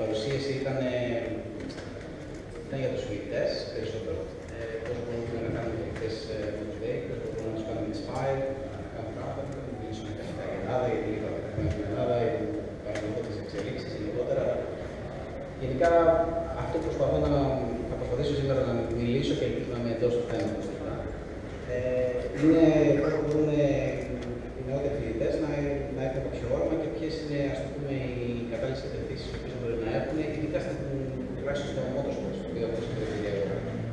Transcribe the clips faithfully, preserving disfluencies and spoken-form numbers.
παρουσίαση ήταν, ήταν για τους φοιτητές περισσότερο. Ε, πώς μπορούμε να κάνουμε φοιτητές motivate, πώς μπορούμε να τους κάνουμε inspire, να κάνουν πράγματα, να μιλήσουμε για την Ελλάδα, για τη λίγα που την Ελλάδα, για την παραγωγή εξελίξεις γενικότερα. Γενικά, αυτό που προσπαθώ να θα προσπαθήσω σήμερα να μιλήσω και ελπίζω να είμαι εντός του θέματος. Ε, είναι πώς μπορούν οι νεότεροι φοιτητές να, να έχουν κάποιο όραμα και ποιες είναι, ας το πούμε, οι κατάλληλες κατευθύνσεις που μπορεί να έχουν, ειδικά στην, τουλάχιστον στο motorsport, στο οποίο αυτό είναι το ιδιαίτερο.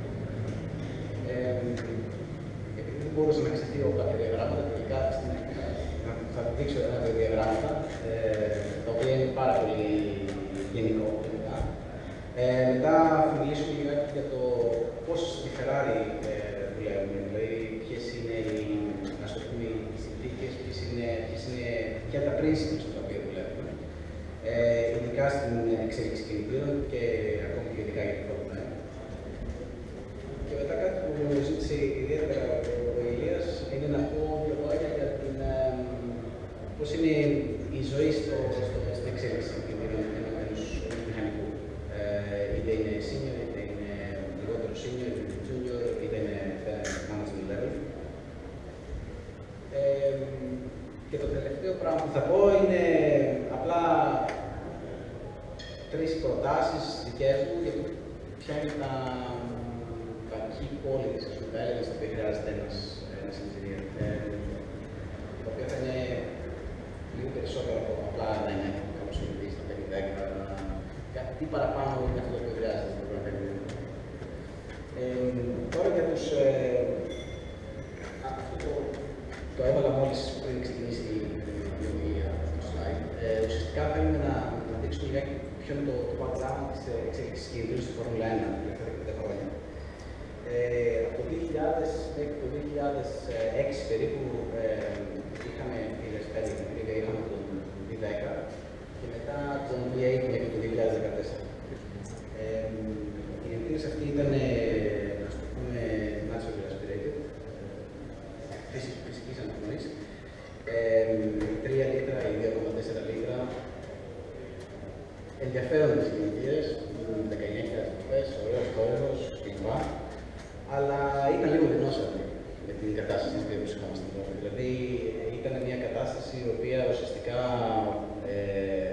Ε, επειδή δεν μπορούσα να εξηγήσω κάποια διαγράμματα, τελικά θα δείξω ένα-δύο διαγράμματα, ε, τα οποία είναι πάρα πολύ γενικό. Ε, μετά θα μιλήσω και λιγάκι για το πώς στη Ferrari ε, δουλεύουμε, δηλαδή ποιες είναι οι, ας το πούμε, οι συνθήκες, ποιες είναι, ποιες είναι ποια τα principles στα οποία δουλεύουμε, ε, ειδικά στην εξέλιξη κινητήρων και ακόμη και ειδικά για την Φόρμουλα ένα. Και μετά κάτι που μου ζήτησε ιδιαίτερα ο Ηλίας είναι να πω δύο λόγια για την, ε, πώς είναι η ζωή στο, στο, στην εξέλιξη κινητήρων ενός μηχανικού. Είτε είναι senior, είτε είναι λιγότερο senior, είτε είναι junior, είτε είναι management level. Ε, και το τελευταίο πράγμα που θα πω είναι απλά τρεις προτάσεις δικές μου για το ποια είναι τα, τα key qualities, ας πούμε, τα έλεγα στα οποία χρειάζεται ένας, ένας engineer. Ε, τα οποία θα είναι λίγο περισσότερο από απλά να είναι κάποιος μιλητής, να παίρνει δέκα, τι παραπάνω είναι αυτό που χρειάζεται στο πρόγραμμα. Ε, τώρα για τους... Ε, αυτό το, το έβαλα μόλις πριν ξεκινήσει η ομιλία του slide. Ε, ουσιαστικά θέλουμε να, να δείξουμε λιγάκι ποιο είναι το, το background της εξέλιξης κινητήρων στη Φόρμουλα ένα τα τελευταία δεκαπέντε χρόνια. Ε, από το δύο χιλιάδες μέχρι το δύο χιλιάδες έξι περίπου ε, είχαμε φίλες πέντε κινητήρια, είχαμε τον βι δέκα και μετά τον βι οκτώ μέχρι το δύο χιλιάδες δεκατέσσερα. Ε, οι κινητήρες αυτοί ήταν, ας το πούμε, naturally aspirated, φυσικής αναπνοής, ε, τρία λίτρα ή δύο κόμμα τέσσερα λίτρα, ενδιαφέροντες κινητήρες, δεκαεννιά χιλιάδες τροπές, ωραίος χώρος κλπ. Αλλά ήταν λίγο δεινόσαυροι με την κατάσταση στην οποία βρισκόμαστε τώρα. Δηλαδή, ήταν μια κατάσταση η οποία ουσιαστικά ε,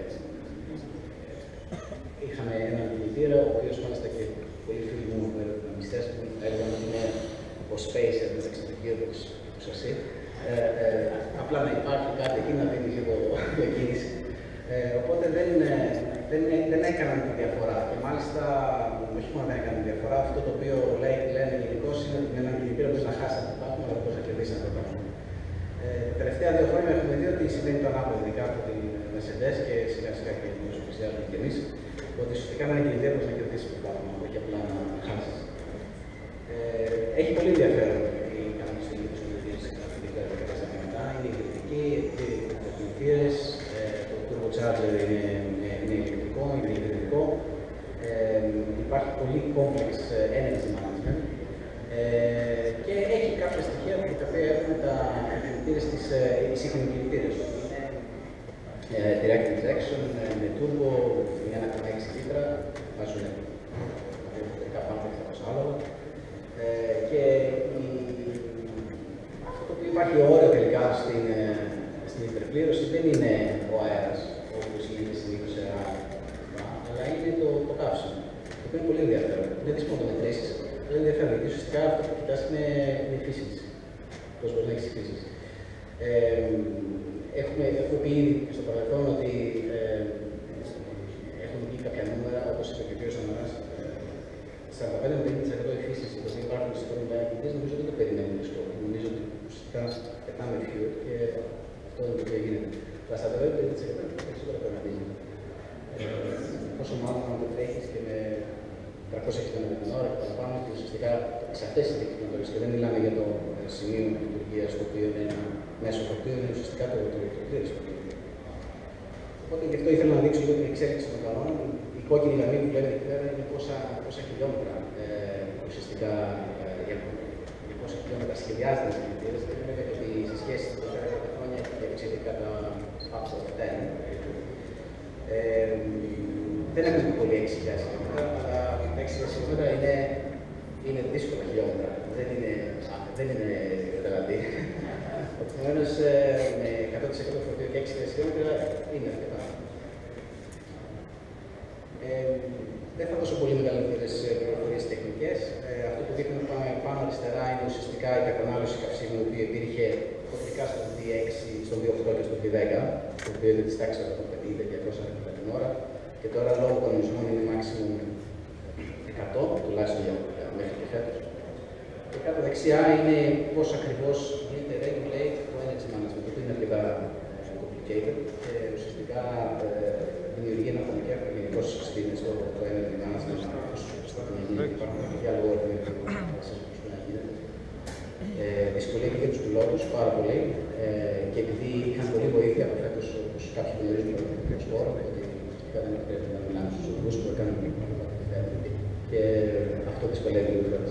είχαμε έναν κινητήρα, ο οποίος μάλιστα και πολλοί φίλοι μου με μισθές μου έλεγαν ότι είναι ο Spacer μεταξύ του Gearbox και του Σασί. Ε, ε, απλά να υπάρχει κάτι εκεί να δίνει λίγο διακίνηση. Ε, οπότε δεν, δεν, δεν έκαναν τη διαφορά. Και μάλιστα, όχι μόνο δεν έκαναν τη διαφορά, αυτό το οποίο λέει, λένε γενικώς είναι ότι με έναν κινητήρα μπορεί να χάσει αυτό το πράγμα, αλλά μπορεί να κερδίσει αυτό το πράγμα. Ε, τα τελευταία δύο χρόνια έχουμε δει ότι συμβαίνει το ανάποδο, ειδικά από την Mercedes και σιγά σιγά και εμείς που πλησιάζουμε κι εμείς, ότι ουσιαστικά με έναν κινητήρα μπορεί να κερδίσει το πράγμα, όχι απλά να χάσει. Ε, έχει πολύ ενδιαφέρον η κανονιστική του κινητήρες σε κάθε δύο χιλιάδες δεκατέσσερα και μετά. Είναι ηλεκτρική, οι κινητήρες, το turbocharger είναι, είναι ηλεκτρικό, είναι ηλεκτρικό. Ε, υπάρχει πολύ complex energy management ε, και έχει κάποια στοιχεία που τα οποία έχουν τα κινητήρες της οι σύγχρονοι κινητήρες. Είναι ε, direct injection με turbo, ένα κόμμα έξι λίτρα, βάζουν μερικά πάνω από εξακόσια άλογα. Ε, και η, αυτό το οποίο υπάρχει όριο τελικά στην, στην υπερπλήρωση δεν είναι ο αέρας, όπως γίνεται συνήθως σε αέρα, αλλά είναι το, το καύσιμο. Το οποίο είναι πολύ ενδιαφέρον. Δεν δύσκολο να το μετρήσεις, δεν είναι ενδιαφέρον. Γιατί ουσιαστικά αυτό που κοιτάς είναι η efficiency. Πώς μπορεί να έχεις efficiency. Ε, έχουμε, έχουμε πει ήδη στο παρελθόν ότι ε, έχουν βγει κάποια νούμερα, όπως είπε και ο κ. Σαμαράς, σαράντα πέντε με πενήντα τοις εκατό efficiency που υπάρχουν στις Φόρμουλα ένα, νομίζω ότι δεν το περιμένουν δύσκολο. Νομίζω ότι ουσιαστικά πετάμε fuel και αυτό είναι το οποίο γίνεται. Τα σαράντα πέντε με πενήντα τοις εκατό είναι περισσότερο από ένα δίζελ. Πόσο μάλλον αν το τρέχεις και με τριακόσια χιλιόμετρα την ώρα και παραπάνω, και ουσιαστικά σε αυτές τις συνθήκες κινητήρες, και δεν μιλάμε για το σημείο λειτουργίας το οποίο είναι ένα μέσο φορτίο, είναι ουσιαστικά το ηλεκτροπλήρες. Οπότε γι' αυτό ήθελα να δείξω λίγο την εξέλιξη των κανόνων. Η κόκκινη γραμμή που βλέπετε εκεί πέρα είναι πόσα, πόσα χιλιόμετρα ε, ουσιαστικά ε, για, για πόσα χιλιόμετρα σχεδιάζεται οι κινητήρες. Και βέβαια ότι σε σχέση με τα τελευταία χρόνια έχει αυξηθεί κατά factor δέκα. Ε, δεν έχουμε πολύ έξι χιλιάδες χιλιόμετρα, αλλά τα έξι χιλιάδες χιλιόμετρα είναι, είναι δύσκολα χιλιόμετρα. Δεν είναι, δεν είναι γραδί. Επομένως, με εκατό τοις εκατό φορτίο και έξι χιλιάδες χιλιόμετρα είναι αρκετά. Ε, δεν θα δώσω πολύ μεγαλύτερες πληροφορίες τεχνικές. Ε, αυτό που δείχνω πάνω αριστερά είναι ουσιαστικά η κατανάλωση καυσίμου, η οποία υπήρχε κεντρικά στο βι έξι, στο βι οκτώ και στο βι δέκα, το οποίο είναι της τάξης εκατόν πενήντα με διακόσια χιλιόμετρα την ώρα. Και τώρα λόγω κανονισμών είναι maximum εκατό, τουλάχιστον μέχρι και φέτος. Και κάτω δεξιά είναι πώς ακριβώς γίνεται regulate το energy management, το οποίο είναι αρκετά complicated και ουσιαστικά ε, δημιουργεί ένα χωρικέφρο γενικώς στο energy management, στο οποίο υπάρχουν κάποια αλγόριθμοι που θα να γίνεται. Ε, δυσκολία και για τους πιλότους, πάρα πολύ, ε, και επειδή είχαν πολύ βοήθεια από φέτος, όπως κάποιοι γνωρίζουν από το σπόρο, ότι δεν πρέπει να μιλάμε στους οδηγούς που έκαναν και αυτό δυσκολεύει λίγο τώρα.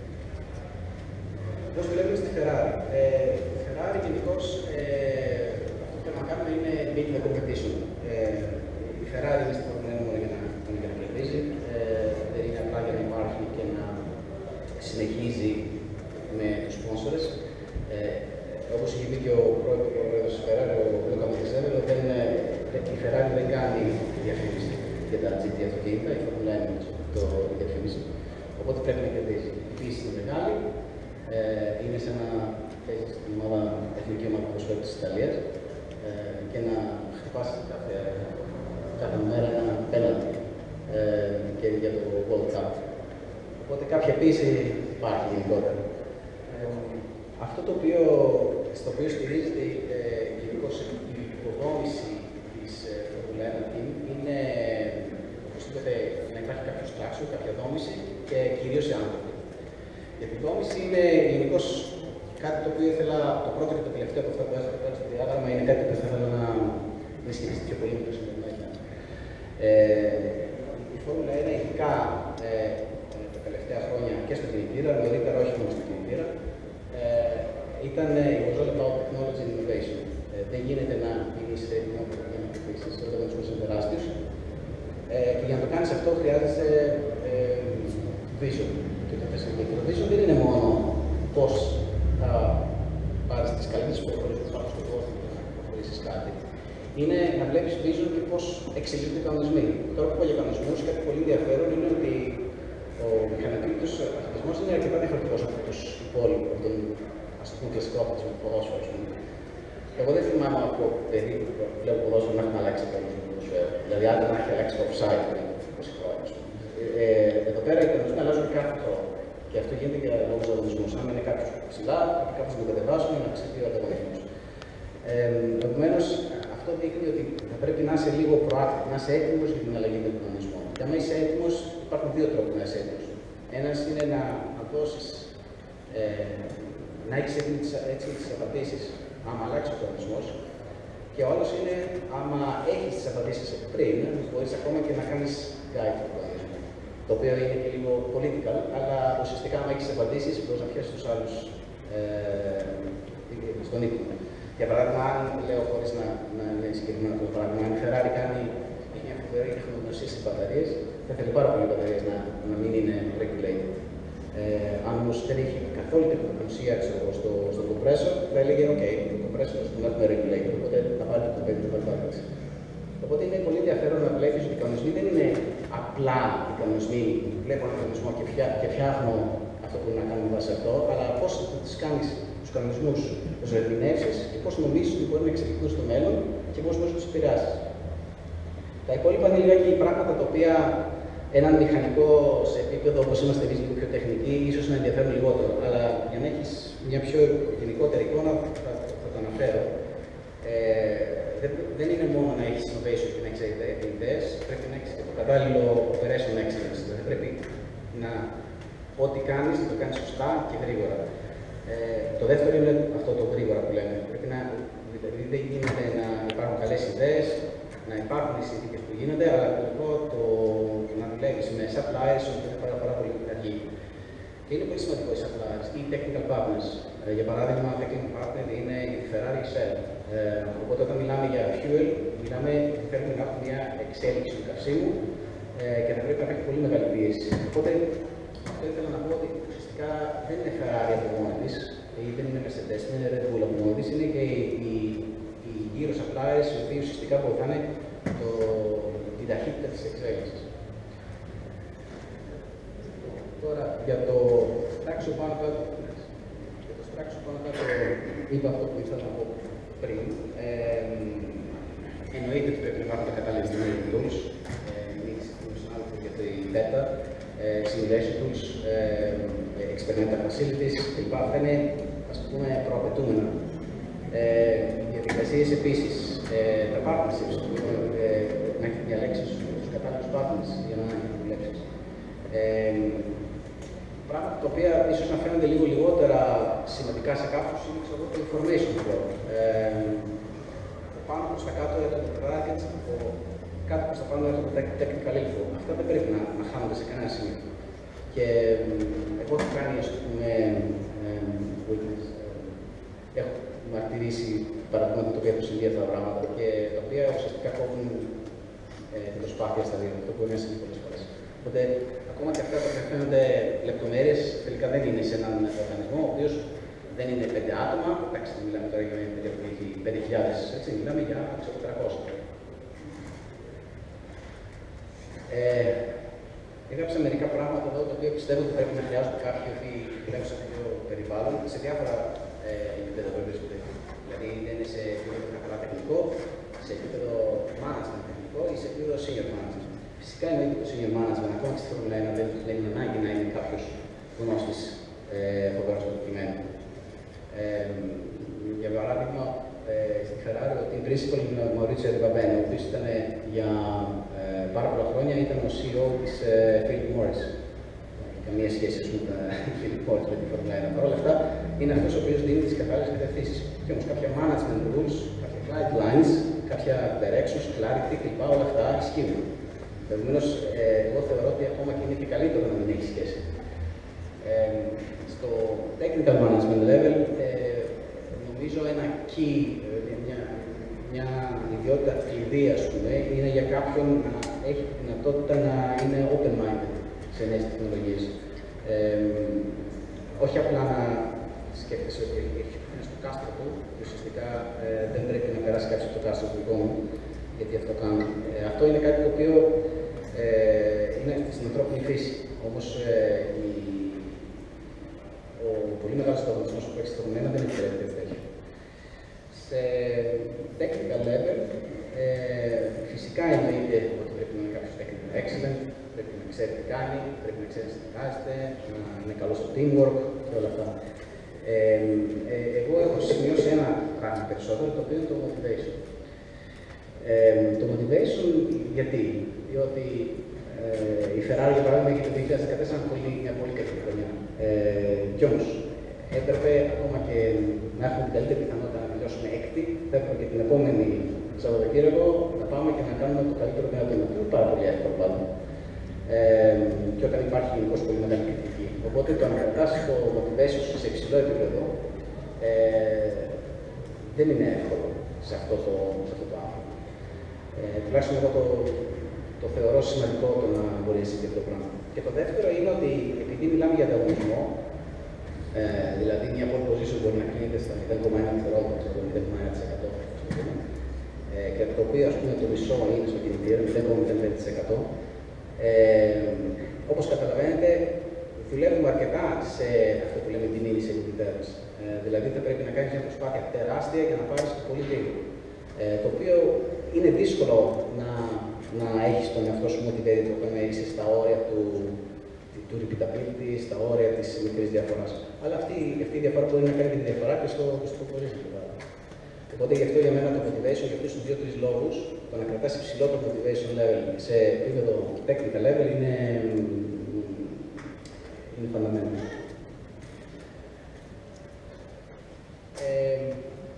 Πώς δουλεύουμε στη Ferrari. Ε, η Ferrari γενικώς ε, αυτό που πρέπει να κάνουμε είναι beat the competition. Ε, η Ferrari είναι στη Φόρμουλα ένα μόνο για να, για να κερδίζει. Ε, δεν είναι απλά για να υπάρχει και να συνεχίζει με τους sponsors. Ε, όπως είχε πει και ο πρόεδρος της Ferrari, ο Λούκα Μοντεζέβελο, η Ferrari δεν κάνει διαφήμιση για τα τζι τι αυτοκίνητα, η Φόρμουλα ένα το διαφήμιση. Οπότε πρέπει να κερδίζει. Η πίστη είναι μεγάλη. Ε, είναι σαν να παίζει στην ομάδα, εθνική ομάδα ποδοσφαίρου της Ιταλίας ε, και να χτυπάσει κάθε, κάθε μέρα ένα πέναλτι ε, και για το World Cup. Οπότε κάποια πίεση υπάρχει γενικότερα. Ε, αυτό το οποίο, στο οποίο στηρίζεται ε, γενικώς η υποδόμηση της Φόρμουλα ένα είναι, όπως είπατε, να υπάρχει κάποιο τράξιο, κάποια δόμηση και κυρίως οι άνθρωποι. Η επιδόμηση είναι γενικώς κάτι το οποίο ήθελα, το πρώτο και το τελευταίο από αυτά που έζησα στο διάγραμμα είναι κάτι που θα ήθελα να με σχετιστεί πιο πολύ με το σημερινό. Ε, η Φόρμουλα ένα, ειδικά ε, τα τελευταία χρόνια και στο κινητήρα, νωρίτερα όχι μόνο στο κινητήρα, ε, ήταν η was all about technology and innovation. Ε, δεν γίνεται να πηγείς σε έτοιμο από την αναπτύξη, ο οργανισμός είναι τεράστιος. Ε, και για να το κάνεις αυτό χρειάζεσαι ε, vision. Το vision δεν είναι μόνο πώς θα πάρεις τις καλύτερες πληροφορίες που υπάρχουν στον κόσμο και να προχωρήσεις κάτι. Είναι να βλέπεις vision και πώς εξελίσσονται οι κανονισμοί. Τώρα που πω για κανονισμούς, κάτι πολύ ενδιαφέρον είναι ότι ο μηχανικός αθλητισμός είναι αρκετά διαφορετικός από τους υπόλοιπους, από τον ας πούμε κλασικό αθλητισμό, το ποδόσφαιρο. Εγώ δεν θυμάμαι από παιδί που βλέπω ποδόσφαιρο να έχουμε αλλάξει το ποδόσφαιρο. Δηλαδή, αν να έχει αλλάξει το offside πριν είκοσι χρόνια. Ε, εδώ πέρα οι κανονισμοί αλλάζουν κάθε χρόνο. Και αυτό γίνεται για λόγους ανταγωνισμού. Αν είναι κάποιο ψηλά, πρέπει κάποιο να το κατεβάσουμε να ξεφύγει ο ανταγωνισμό. Ε, Επομένως, αυτό δείχνει ότι θα πρέπει να είσαι λίγο proactive, να είσαι έτοιμο για την αλλαγή των κανονισμών. Και αν είσαι έτοιμο, υπάρχουν δύο τρόποι να είσαι έτοιμο. Ένα είναι να, να δώσει, ε, να έχει έτσι τι απαντήσει, άμα αλλάξει ο κανονισμό. Και ο άλλο είναι, άμα έχει τι απαντήσει πριν, μπορεί ακόμα και να κάνει guide του κανονισμού. Το οποίο είναι και λίγο political, αλλά ουσιαστικά, αν έχει απαντήσει, μπορεί να πιάσει του άλλου ε, στον ύπνο. Για παράδειγμα, αν λέω χωρί να, να είναι συγκεκριμένο το παράδειγμα, αν η Ferrari κάνει μια φοβερή τεχνογνωσία στι μπαταρίες, θα θέλει πάρα πολλοί μπαταρίες να, να μην είναι regulated. Ε, αν όμω δεν έχει καθόλου τεχνογνωσία στο, στο compressor, θα έλεγε: OK, το compressor δεν έχουμε regulated, οπότε θα πάρει το πέντε θα πάρει. Οπότε είναι πολύ ενδιαφέρον να βλέπει ότι οι κανονισμοί δεν είναι απλά οι κανονισμοί. Βλέπω έναν κανονισμό και, φτιά, και φτιάχνω αυτό που είναι να κάνω βάσει αυτό, αλλά πώ θα τι κάνει του κανονισμού, του ερμηνεύσει και πώ νομίζει ότι μπορεί να εξελιχθούν στο μέλλον και πώ μπορεί να του επηρεάσει. Τα υπόλοιπα είναι λίγα πράγματα τα οποία έναν μηχανικό σε επίπεδο όπω είμαστε εμεί λίγο πιο τεχνικοί, ίσω να ενδιαφέρουν λιγότερο. Αλλά για να έχει μια πιο γενικότερη εικόνα, θα, θα το αναφέρω. Ε, δεν, δεν είναι μόνο να έχει innovation και να έχει ιδέες, πρέπει να έχει και το κατάλληλο operation excellence. Δηλαδή πρέπει να ό,τι κάνει, να το κάνει σωστά και γρήγορα. Ε, το δεύτερο είναι αυτό το γρήγορα που λέμε. Πρέπει να, δηλαδή δεν γίνεται να υπάρχουν καλές ιδέες, να υπάρχουν οι συνθήκες που γίνονται, αλλά τελικό το να δουλεύει με suppliers είναι πάρα, πάρα πολύ αργή. Και είναι πολύ σημαντικό οι suppliers ή technical partners. Ε, για παράδειγμα, technical partner είναι η Ferrari Shell. Ε, οπότε όταν μιλάμε για fuel, μιλάμε ότι θέλουμε να έχουμε μια εξέλιξη του καυσίμου ε, και θα πρέπει να έχει πολύ μεγάλη πίεση. Οπότε, αυτό ήθελα να πω ότι ουσιαστικά δεν είναι Ferrari από μόνη της, ή δεν είναι Mercedes, δεν είναι Red Bull από μόνη της, είναι και οι, οι, οι γύρω suppliers οι οποίοι ουσιαστικά βοηθάνε το, την ταχύτητα της εξέλιξης. Τώρα, για το στράξιο πάνω κάτω, για το στράξιο πάνω κάτω είπα αυτό που ήθελα να πω πριν. Ε, εννοείται ότι πρέπει να υπάρχουν τα κατάλληλα engineering tools, μίλησε του συνάδελφου για το data, simulation tools, experimental facilities κλπ. Αυτά είναι, ας πούμε, προαπαιτούμενα. Ε, οι διαδικασίες επίσης, ε, τα partnerships, ε, να έχετε διαλέξει τους κατάλληλους partners για να δουλέψεις. Ε, πράγματα τα οποία ίσως να φαίνονται λίγο λιγότερα σημαντικά σε κάποιους είναι ξέρω, το information flow. Ε, πάνω προς τα κάτω έρχονται τα targets, από κάτω προς τα πάνω έρχονται τα technical info. Αυτά δεν πρέπει να, να χάνονται σε κανένα σημείο. Και εγώ έχω κάνει, ας πούμε, ε, witness, ε, έχω μαρτυρήσει παραδείγματα τα οποία έχουν συμβεί αυτά τα πράγματα και τα οποία ουσιαστικά κόβουν ε, την προσπάθεια στα δύο. Αυτό μπορεί να συμβεί πολλές φορές. Οπότε, ακόμα και αυτά που φαίνονται λεπτομέρειες, τελικά δεν είναι σε έναν οργανισμό, ο οποίος δεν είναι πέντε άτομα. Εντάξει, δεν μιλάμε τώρα για μια εταιρεία που έχει πέντε χιλιάδες, έτσι, μιλάμε για τριακόσια. Ε, έγραψα μερικά πράγματα εδώ, τα οποία πιστεύω ότι πρέπει να χρειάζονται κάποιοι οι οποίοι δουλεύουν σε αυτό το περιβάλλον, σε διάφορα ε, επίπεδα που βρίσκονται. Δηλαδή, είναι σε επίπεδο καθαρά τεχνικό, σε επίπεδο management τεχνικό ή σε επίπεδο senior management. Φυσικά εννοείται το senior management, ακόμα και στη Φόρμουλα ένα δεν, δεν είναι ανάγκη να είναι κάποιο γνώστη ε, φοβερό του κειμένου. Ε, για παράδειγμα, ε, στη Ferrari, ο team principal είναι ο Maurizio Di Baveno, ο οποίος ήταν για ε, πάρα πολλά χρόνια ήταν ο σι ι ο της ε, Philip Morris. Καμία σχέση με τον Philip Morris με τη Φόρμουλα ένα. Παρ' όλα αυτά, είναι αυτός ο οποίος δίνει τις κατάλληλες κατευθύνσεις. Και όμως κάποια management rules, κάποια guidelines, κάποια directions, clarity κλπ. Όλα αυτά ισχύουν. Επομένως, ε, εγώ θεωρώ ότι ακόμα και είναι και καλύτερο να μην έχει σχέση. Ε, στο technical management level, ε, νομίζω ένα key, μια, μια ιδιότητα κλειδί, ας πούμε, είναι για κάποιον να έχει τη δυνατότητα να είναι open-minded σε νέες τεχνολογίες. Ε, όχι απλά να σκέφτεσαι ότι έχει ένα στο κάστρο του, και ουσιαστικά ε, δεν πρέπει να περάσει κάποιος από το κάστρο του δικό μου, γιατί αυτό κάνω. Ε, αυτό είναι κάτι το οποίο ε, είναι στην ανθρώπινη φύση. Όμως, ε, η, ο πολύ μεγάλος ανταγωνισμός που έχει στο μένα δεν επιτρέπει κάτι τέτοιο. Σε technical level, ε, φυσικά εννοείται ότι πρέπει να είναι κάποιος technical excellent, πρέπει να ξέρει τι κάνει, πρέπει να ξέρει τι συνεργάζεται, να είναι καλό στο teamwork και όλα αυτά. Ε, ε, εγώ έχω σημειώσει ένα πράγμα περισσότερο, το οποίο είναι το motivation. Ε, το motivation γιατί, διότι ε, η Ferrari για παράδειγμα έχει το δύο χιλιάδες δεκατέσσερα μια πολύ καλή χρονιά. Ε, κι όμως έπρεπε ακόμα και να έχουμε την καλύτερη πιθανότητα να τελειώσουμε έκτη, θα έπρεπε και την επόμενη Σαββατοκύριακο να πάμε και να κάνουμε το καλύτερο δυνατό. Αυτό είναι πάρα πολύ εύκολο πάντα. Ε, και όταν υπάρχει γενικώς πολύ μεγάλη κριτική. Οπότε το να κρατάς το motivation σε υψηλό επίπεδο ε, δεν είναι εύκολο σε αυτό το, σε αυτό το άνθρωπο. Ε, τουλάχιστον εγώ το, το θεωρώ σημαντικό το να μπορεί να συμβεί αυτό το πράγμα. Και το δεύτερο είναι ότι επειδή μιλάμε για ανταγωνισμό, ε, δηλαδή μια pole position μπορεί να κλείνεται στα μηδέν κόμμα ένα δευτερόλεπτα, στο μηδέν κόμμα ένα τοις εκατό, ε, και το οποίο ας πούμε το μισό είναι στο κινητήριο, μηδέν κόμμα μηδέν πέντε τοις εκατό. Ε, όπως καταλαβαίνετε, δουλεύουμε αρκετά σε αυτό που λέμε την initial returns. Ε, δηλαδή θα πρέπει να κάνεις μια προσπάθεια τεράστια για να πάρεις πολύ λίγο. Ε, το οποίο είναι δύσκολο να, να έχεις τον εαυτό σου motivated όταν είσαι στα όρια του, του repeatability, στα όρια της μικρής διαφοράς. Αλλά αυτή, αυτή η διαφορά μπορεί να κάνει τη διαφορά και στο, στο πορίσμα. Οπότε γι' αυτό για μένα το motivation, για αυτούς τους δύο-τρεις λόγους, το να κρατάς υψηλό το motivation level σε επίπεδο technical level είναι, είναι φανταμένο. Ε,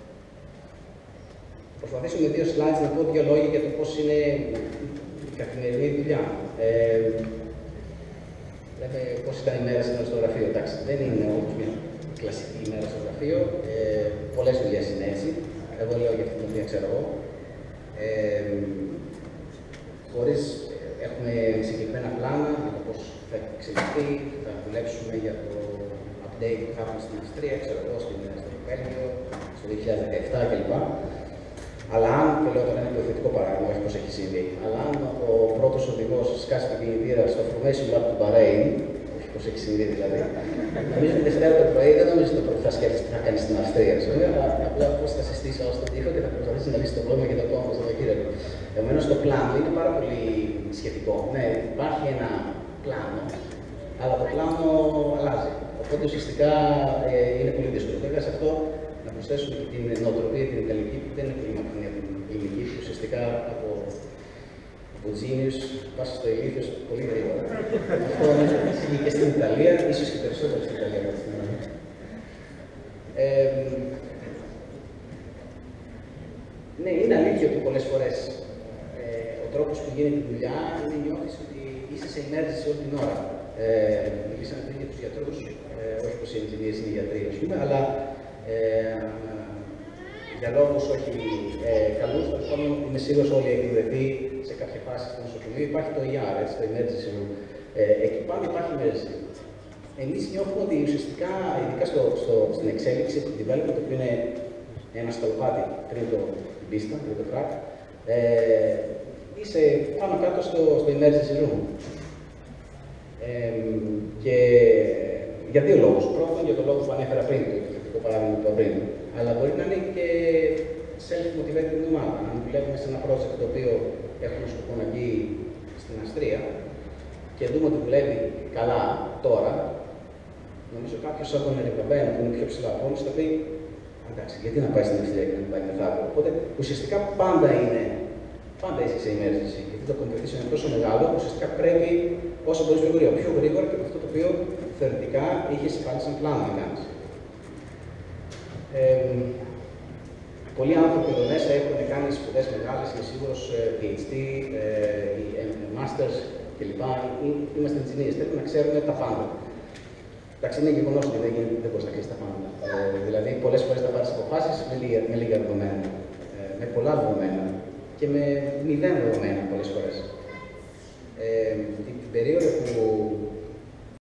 προσπαθήσω με δύο slides να πω δύο λόγια για το πώς είναι η καθημερινή δουλειά. Ε, λέμε πώς ήταν η μέρα σήμερα στο γραφείο. Εντάξει, δεν είναι όπως μια κλασική ημέρα στο γραφείο. Ε, πολλές δουλειές είναι έτσι. Εγώ λέω για αυτή την δουλειά, ξέρω εγώ. Ε, χωρίς, έχουμε συγκεκριμένα πλάνα για το πώς θα εξελιχθεί, θα δουλέψουμε για το update που θα έχουμε στην Αυστρία, ξέρω εγώ, στην Βέλγιο, στο δύο χιλιάδες δεκαεπτά κλπ. Αλλά αν, και λέω τώρα είναι υποθετικό παράδειγμα, όχι πώς έχει συμβεί, αλλά αν ο πρώτος οδηγός σκάσει την κινητήρα στο formation lab του Bahrain, όχι πώς έχει συμβεί δηλαδή, νομίζω την Δευτέρα το πρωί δεν νομίζω το πρωί θα σκέφτεσαι τι θα κάνει στην Αυστρία, αλλά απλά πώς θα συστήσει όλο στον τοίχο και θα προσπαθήσει να λύσει το πρόβλημα και το κόμμα στο Σαββατοκύριακο. Επομένως το πλάνο είναι πάρα πολύ σχετικό. Ναι, υπάρχει ένα πλάνο, αλλά το πλάνο αλλάζει. Οπότε ουσιαστικά ε, είναι πολύ δύσκολο. Βέβαια σε αυτό να προσθέσουμε και την νοοτροπία, την ιταλική, που δεν είναι πολύ μακρινή από την ελληνική, που ουσιαστικά από, από genius πας στο ηλίθιος πολύ γρήγορα. Αυτό νομίζω ότι ισχύει και στην Ιταλία, ίσως και περισσότερο στην Ιταλία από την Ελλάδα. Ε, ναι, είναι αλήθεια ότι πολλές φορές ε, ο τρόπος που γίνεται η δουλειά είναι νιώθεις ότι είσαι σε emergency όλη την ώρα. Ε, μιλήσαμε πριν για τους γιατρούς, ε, όχι πως οι engineers είναι γιατροί, ας πούμε, αλλά ε, για λόγους όχι ε, καλούς, τέλος πάντων είμαι σίγουρος όλοι έχουν βρεθεί σε κάποια φάση στο νοσοκομείο. Υπάρχει το ι αρ, έτσι, το emergency room. Ε, εκεί πάνω υπάρχει emergency. Εμείς νιώθουμε ότι ουσιαστικά, ειδικά στο, στο, στην εξέλιξη, το development, το οποίο είναι ένα σκαλοπάτι πριν το πίστα, πριν το track, ε, είσαι πάνω κάτω στο, στο emergency room. Ε, και για δύο λόγους. Πρώτον, για τον λόγο που ανέφερα πριν, το παράδειγμα του πριν. Αλλά μπορεί να είναι και self-motivated ομάδα. Αν δουλεύουμε σε ένα project το οποίο έχουμε σκοπό να βγει στην Αυστρία και δούμε ότι δουλεύει καλά τώρα, νομίζω κάποιος σαν τον Eric Rabin, που είναι πιο ψηλά από όλους, θα πει εντάξει, γιατί να πάει στην Αυστρία και να πάει μεθαύριο. Οπότε ουσιαστικά πάντα είναι, πάντα είσαι σε emergency. Γιατί το competition είναι τόσο μεγάλο, ουσιαστικά πρέπει όσο μπορείς πιο γρήγορα, πιο γρήγορα και από αυτό το οποίο θεωρητικά είχες πάλι σαν πλάνο να κάνεις. Ε, πολλοί άνθρωποι εδώ μέσα έχουν κάνει σπουδές μεγάλες, είναι σίγουρος πι έιτς ντι, ε, masters κλπ. Είμαστε engineers, πρέπει να ξέρουμε τα πάντα. Εντάξει, είναι γεγονός ότι δεν, δεν μπορείς να ξέρεις τα πάντα. Ε, δηλαδή, πολλές φορές θα πάρεις αποφάσεις με λίγα, με λίγα δεδομένα, ε, με πολλά δεδομένα και με μηδέν δεδομένα πολλές φορές. Ε, την περίοδο που